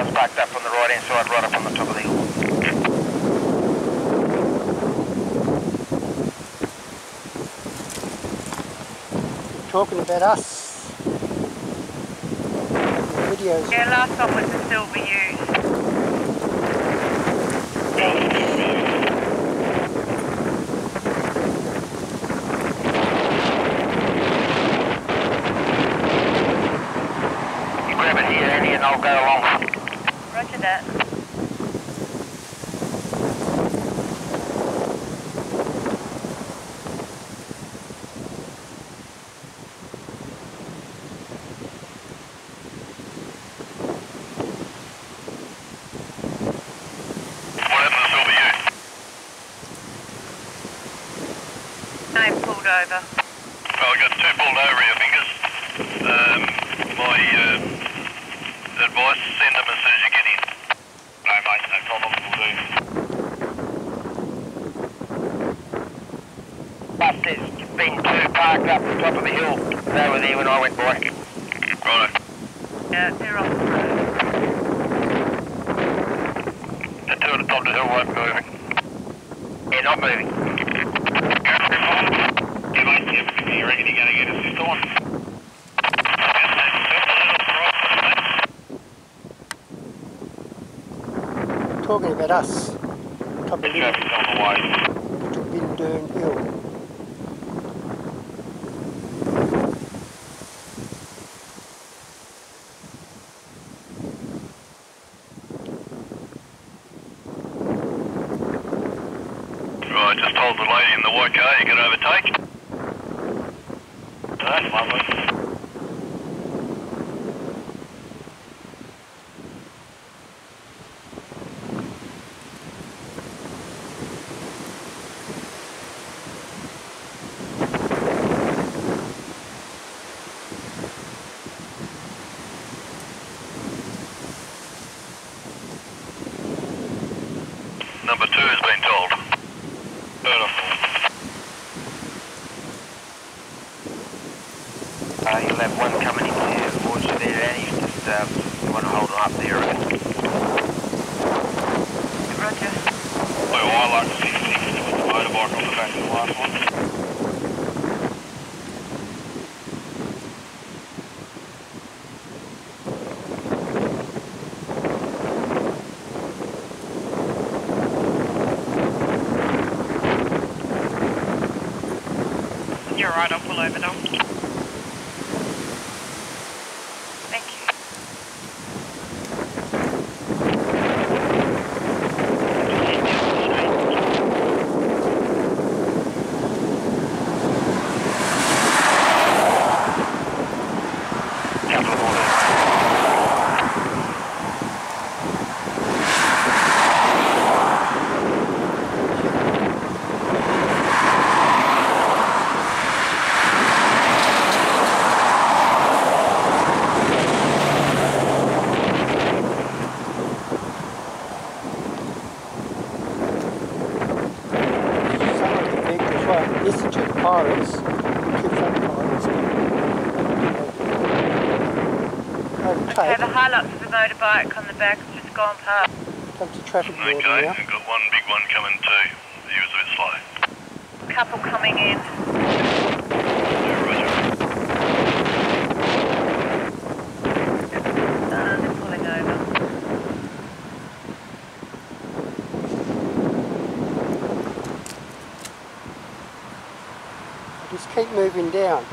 cars parked up on the right hand side, right up on the top of the hill. Talking about us. Videos. Yeah, last one was the silver use. You grab it here, Annie, and I'll go along. Roger that. Pulled over. Well, I got 2 pulled over here, fingers. My advice, send them as soon as you get in. No, mate, no problem, we'll do. But there's been 2 parked up the top of the hill. They were there when I went by. Righto. Yeah, they're off the road. The 2 at the top of the hill weren't moving. Yeah, not moving. You reckon you're going to get us this time? Talking about us. Top of The traffic's on the way. Little Bindoon Hill. Right, just told the lady in the white car you can overtake. That's lovely. Number 2 has been told. Beautiful. You'll have one coming into the voice there, Annie. Just you want to hold them up there. Roger. Well, I like to see the things with the motorbike on the back of the last one. You're right, I'll pull over now. Thank you. Couple of more. This is 2 pirates. 2 front pirates. Okay, the Hilux with the motorbike on the back has just gone past. Comes to traffic warden Okay, now. we've got one big one coming too. He was a bit slow. Couple coming in. Yeah, roger. They're pulling over. Just keep moving down.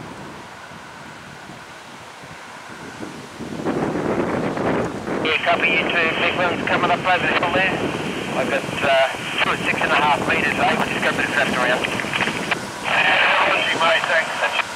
Yeah, copy you 2 big ones coming up over the hill there. I've got 2 at 6.5 metres, eh? We'll just go a bit of traffic around. Yeah, mate, thanks.